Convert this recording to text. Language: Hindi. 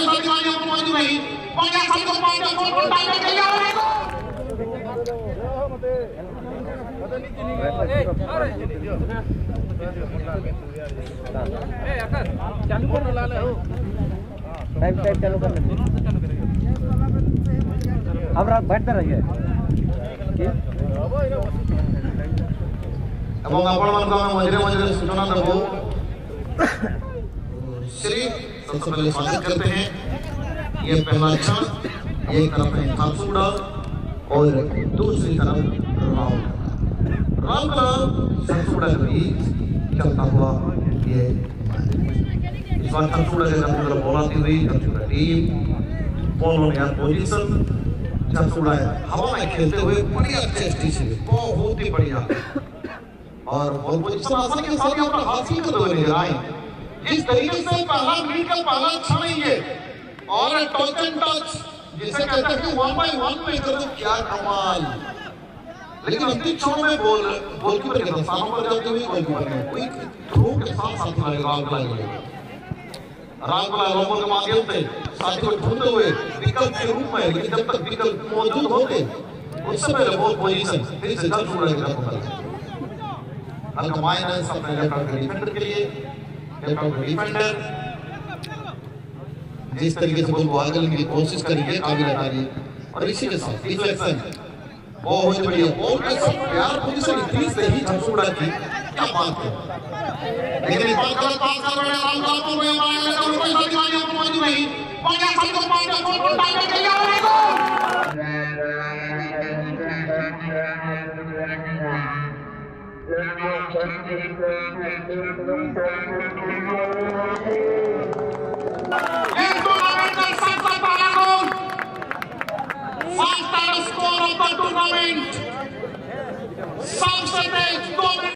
प्रतिभागियों को मौजूद नहीं और यह सबको पांच फुटबॉल टूर्नामेंट के लिए टाइप चालू कर अब रात बैठते रहिए এবং আপনাদের আমি মজরে মজরে सूचना দেবো श्री सबसे पहले स्वागत करते हैं ये पहला क्षण एक तरफ है खालसूड़ा और दूसरी तरफ राउरकेला खालसूड़ा के बीच चलता हुआ ये इस बार खालसूड़ा के तरफ बोलाती हुई खालसूड़ा team ball on air position खालसूड़ा हवा में खेलते हुए बढ़िया टेस्टी से बहुत ही बढ़िया और बॉल पोजीशन आसानी के साथ अपना हासिल करते हुए नजर आए जिस तरीके से पहला मिनट का पहला क्षण ये और टच एंड टच जिसे कहते हैं कि 1 by 1 में कर दो क्या कमाल लेकिन अंतिम क्षण में गोलकीपर के स्थानों पर जाते हुए गोलकीपर ने कोई थ्रो के साथ साथ राउरकेला लोगों के माध्यम से साथियों को ढूंढते हुए विकल्प के रूप में लेकिन जब तक विकल्प मौजूद होते उस समय बॉल पोजीशन फिर से जल्द जुड़ा गया हल्का माइनस अपने लेफ्ट आउट डिफेंडर के लिए लेफ्ट आउट डिफेंडर जिस तरीके से बॉल को आगे लेने की कोशिश करेंगे आगे लगा रही और इसी के साथ डिफलेक्शन बहुत बढ़िया बॉल के साथ प्यार पोजीशन इतनी सही झटूड़ा की क्या बात है लेकिन इस बार गलत पास कर रहे हैं राउरकेला को में मारने का कोई प्रतिभागियों को मौजूद नहीं और यह सबको पांच फुटबॉल टूर्नामेंट के लिए Fastest score of the tournament. South State